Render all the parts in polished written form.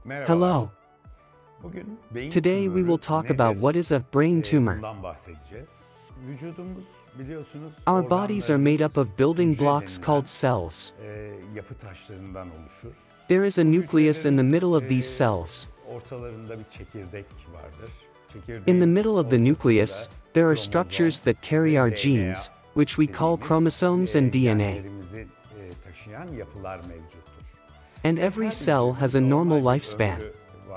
Hello. Today we will talk about what is a brain tumor. Our bodies are made up of building blocks called cells. There is a nucleus in the middle of these cells. In the middle of the nucleus, there are structures that carry our genes, which we call chromosomes and DNA. And every cell has a normal lifespan.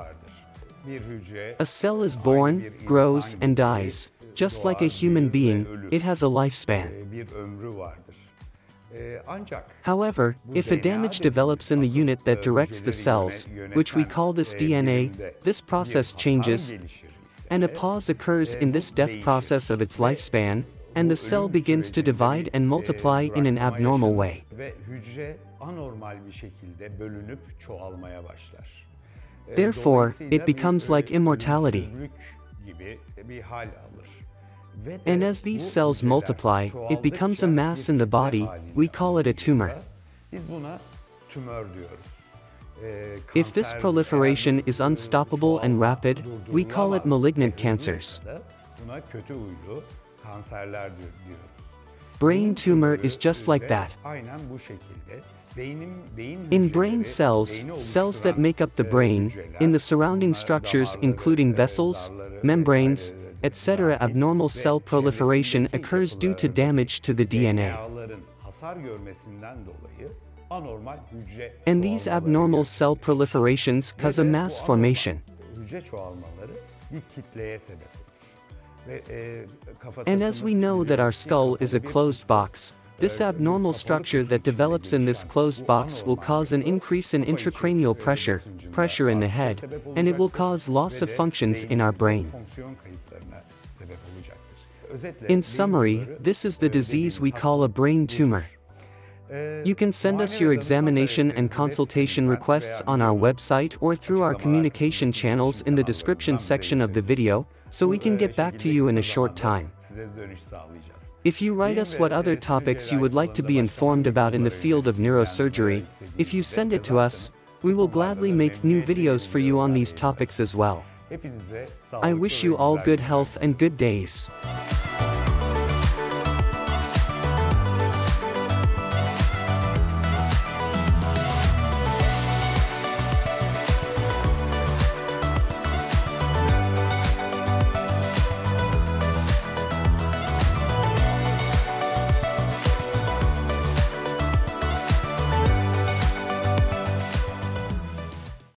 A cell is born, grows, and dies. Just like a human being, it has a lifespan. However, if a damage develops in the unit that directs the cells, which we call this DNA, this process changes, and a pause occurs in this death process of its lifespan, and the cell begins to divide and multiply in an abnormal way. Therefore, it becomes like immortality. And as these cells multiply, it becomes a mass in the body. We call it a tumor. If this proliferation is unstoppable and rapid, we call it malignant cancers. Brain tumor is just like that. In brain cells, cells that make up the brain, in the surrounding structures including vessels, membranes, etc., abnormal cell proliferation occurs due to damage to the DNA. And these abnormal cell proliferations cause a mass formation. And as we know that our skull is a closed box, this abnormal structure that develops in this closed box will cause an increase in intracranial pressure in the head, and it will cause loss of functions in our brain. In summary, this is the disease we call a brain tumor. You can send us your examination and consultation requests on our website or through our communication channels in the description section of the video, so we can get back to you in a short time. If you write us what other topics you would like to be informed about in the field of neurosurgery, if you send it to us, we will gladly make new videos for you on these topics as well. I wish you all good health and good days.